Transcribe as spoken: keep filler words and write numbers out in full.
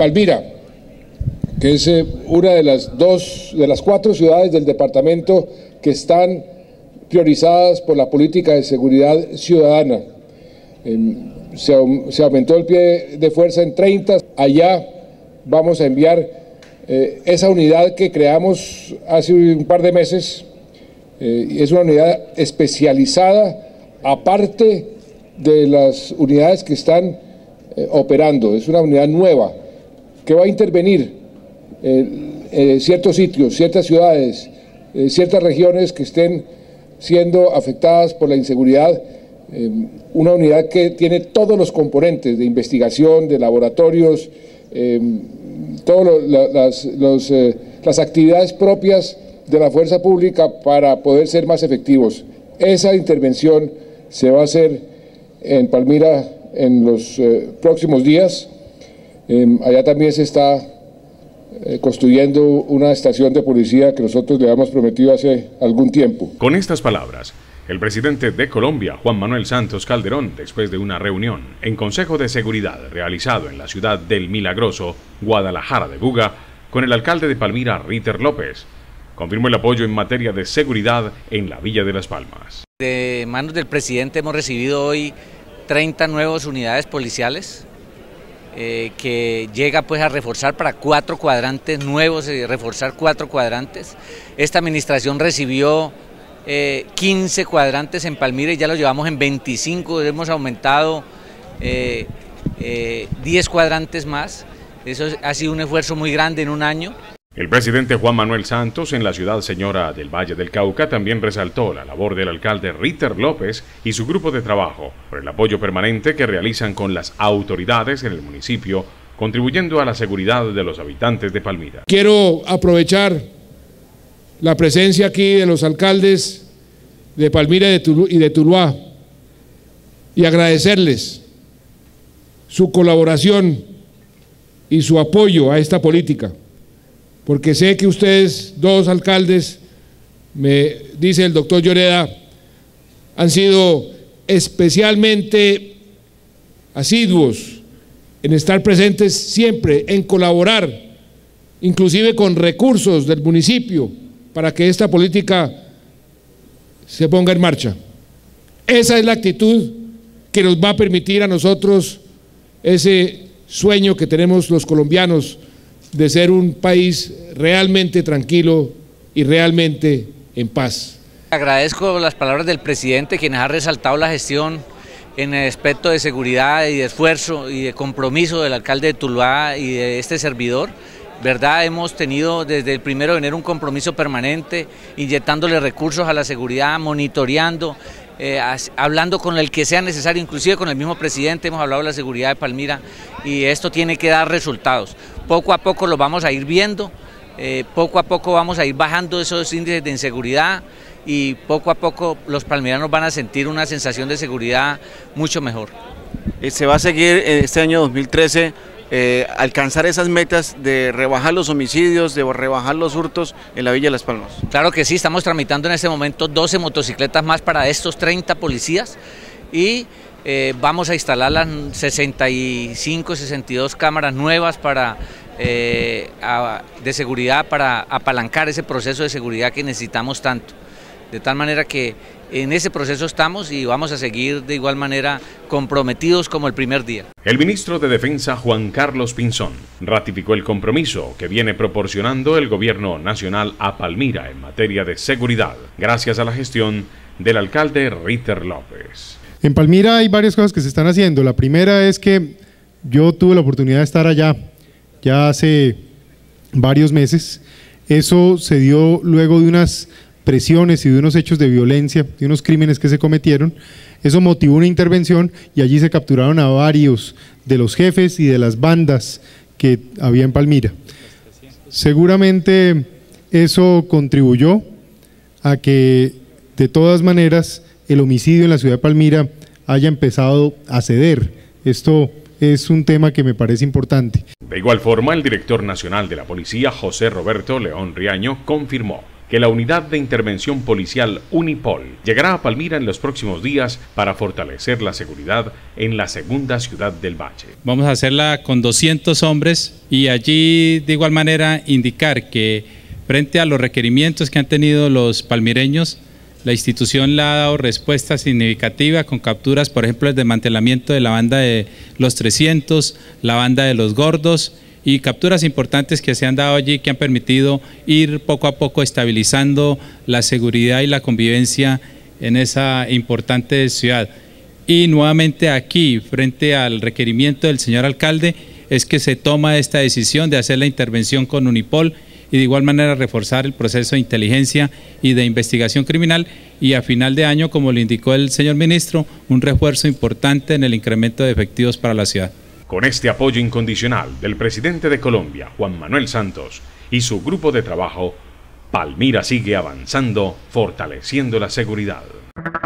Palmira, que es eh, una de las dos, de las cuatro ciudades del departamento que están priorizadas por la política de seguridad ciudadana. Eh, se, se aumentó el pie de fuerza en treinta, allá vamos a enviar eh, esa unidad que creamos hace un par de meses, eh, es una unidad especializada, aparte de las unidades que están eh, operando, es una unidad nueva que va a intervenir en eh, eh, ciertos sitios, ciertas ciudades, eh, ciertas regiones que estén siendo afectadas por la inseguridad, eh, una unidad que tiene todos los componentes de investigación, de laboratorios, eh, todas lo, las, los, eh, las actividades propias de la fuerza pública para poder ser más efectivos. Esa intervención se va a hacer en Palmira en los eh, próximos días. Eh, allá también se está eh, construyendo una estación de policía que nosotros le habíamos prometido hace algún tiempo. Con estas palabras, el presidente de Colombia, Juan Manuel Santos Calderón, después de una reunión en Consejo de Seguridad realizado en la ciudad del Milagroso, Guadalajara de Buga, con el alcalde de Palmira, Ritter López, confirmó el apoyo en materia de seguridad en la Villa de Las Palmas. De manos del presidente hemos recibido hoy treinta nuevas unidades policiales eh, que llega pues a reforzar para cuatro cuadrantes nuevos, eh, reforzar cuatro cuadrantes. Esta administración recibió eh, quince cuadrantes en Palmira y ya los llevamos en veinticinco, hemos aumentado eh, eh, diez cuadrantes más. Eso ha sido un esfuerzo muy grande en un año. El presidente Juan Manuel Santos en la ciudad señora del Valle del Cauca también resaltó la labor del alcalde Ritter López y su grupo de trabajo por el apoyo permanente que realizan con las autoridades en el municipio, contribuyendo a la seguridad de los habitantes de Palmira. Quiero aprovechar la presencia aquí de los alcaldes de Palmira y de Tuluá y agradecerles su colaboración y su apoyo a esta política, porque sé que ustedes, dos alcaldes, me dice el doctor Lloreda, han sido especialmente asiduos en estar presentes siempre, en colaborar, inclusive con recursos del municipio, para que esta política se ponga en marcha. Esa es la actitud que nos va a permitir a nosotros ese sueño que tenemos los colombianos de ser un país realmente tranquilo y realmente en paz. Agradezco las palabras del presidente, quien ha resaltado la gestión en el aspecto de seguridad y de esfuerzo y de compromiso del alcalde de Tuluá y de este servidor. ¿Verdad? Hemos tenido desde el primero de enero un compromiso permanente, inyectándole recursos a la seguridad, monitoreando, eh, hablando con el que sea necesario, inclusive con el mismo presidente hemos hablado de la seguridad de Palmira y esto tiene que dar resultados. Poco a poco lo vamos a ir viendo, eh, poco a poco vamos a ir bajando esos índices de inseguridad y poco a poco los palmiranos van a sentir una sensación de seguridad mucho mejor. Se va a seguir este año dos mil trece Eh, alcanzar esas metas de rebajar los homicidios, de rebajar los hurtos en la Villa de Las Palmas. Claro que sí, estamos tramitando en este momento doce motocicletas más para estos treinta policías y eh, vamos a instalar las sesenta y cinco, sesenta y dos cámaras nuevas para, eh, a, de seguridad para apalancar ese proceso de seguridad que necesitamos tanto. De tal manera que en ese proceso estamos y vamos a seguir de igual manera comprometidos como el primer día. El ministro de Defensa Juan Carlos Pinzón ratificó el compromiso que viene proporcionando el gobierno nacional a Palmira en materia de seguridad, gracias a la gestión del alcalde Ritter López. En Palmira hay varias cosas que se están haciendo. La primera es que yo tuve la oportunidad de estar allá ya hace varios meses. Eso se dio luego de unas presiones y de unos hechos de violencia, de unos crímenes que se cometieron. Eso motivó una intervención y allí se capturaron a varios de los jefes y de las bandas que había en Palmira. Seguramente eso contribuyó a que de todas maneras el homicidio en la ciudad de Palmira haya empezado a ceder. Esto es un tema que me parece importante. De igual forma, el director nacional de la policía, José Roberto León Riaño, confirmó que la Unidad de Intervención Policial Unipol llegará a Palmira en los próximos días para fortalecer la seguridad en la segunda ciudad del Valle. Vamos a hacerla con doscientos hombres y allí de igual manera indicar que frente a los requerimientos que han tenido los palmireños, la institución le ha dado respuesta significativa con capturas, por ejemplo, el desmantelamiento de la banda de los trescientos, la banda de los gordos, y capturas importantes que se han dado allí que han permitido ir poco a poco estabilizando la seguridad y la convivencia en esa importante ciudad. Y nuevamente aquí, frente al requerimiento del señor alcalde, es que se toma esta decisión de hacer la intervención con Unipol y de igual manera reforzar el proceso de inteligencia y de investigación criminal, y a final de año, como le indicó el señor ministro, un refuerzo importante en el incremento de efectivos para la ciudad. Con este apoyo incondicional del presidente de Colombia, Juan Manuel Santos, y su grupo de trabajo, Palmira sigue avanzando, fortaleciendo la seguridad.